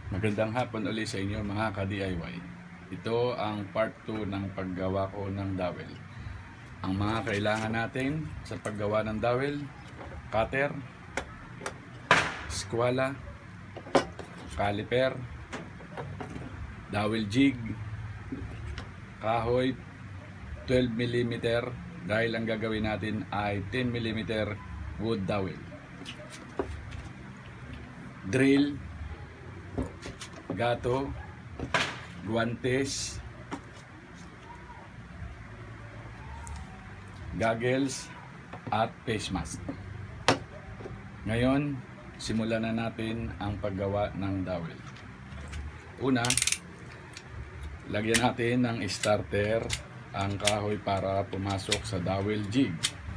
Magandang hapon ulit sa inyo mga ka-DIY. Ito ang part 2 ng paggawa ko ng dowel. Ang mga kailangan natin sa paggawa ng dowel: cutter, skwala, caliper, dowel jig, kahoy 12mm dahil ang gagawin natin ay 10mm wood dowel, drill, gato, guantes, goggles at face mask. Ngayon, simulan na natin ang paggawa ng dowel. Una, lagyan natin ng starter ang kahoy para pumasok sa dowel jig.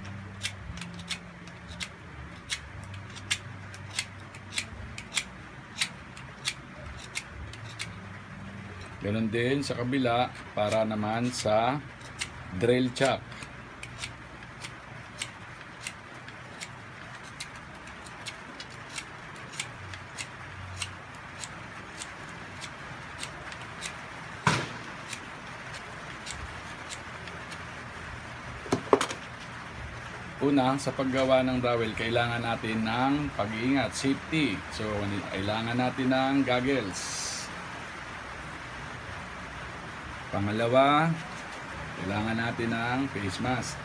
Ganon din sa kabila para naman sa drill chuck. Una, sa paggawa ng dowel, kailangan natin ng pag-iingat, safety. So, kailangan natin ng goggles. Pangalawa, kailangan natin ng face mask.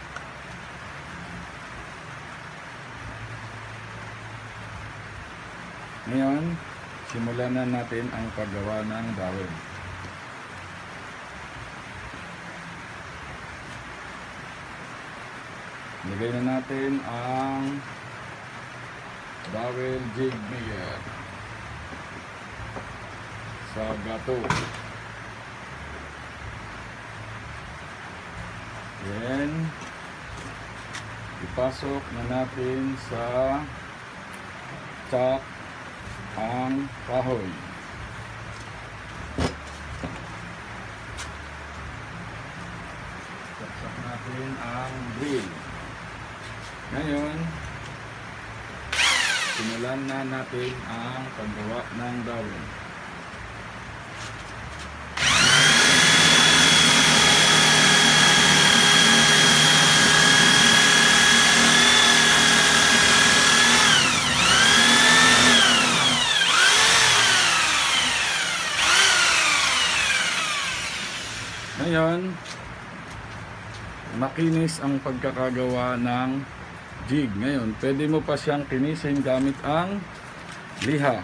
Ngayon, simulan na natin ang paggawa ng dowel. Lagay na natin ang dowel jig maker sa gato. Then, ipasok na natin sa chuck ang kahoy. Pasok natin ang drill. Ngayon, simulan na natin ang paggawa ng dowel. Ngayon, makinis ang pagkakagawa ng jig. Ngayon, pwede mo pa siyang kinisin gamit ang liha.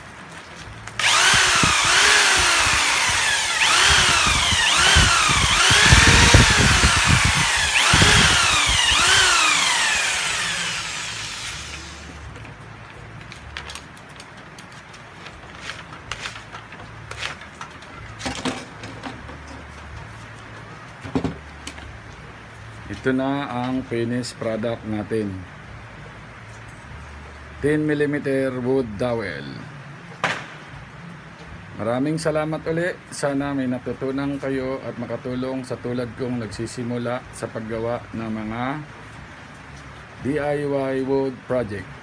Ito na ang finished product natin. 10mm wood dowel. Maraming salamat ulit. Sana may natutunan kayo at makatulong sa tulad kong nagsisimula sa paggawa ng mga DIY wood project.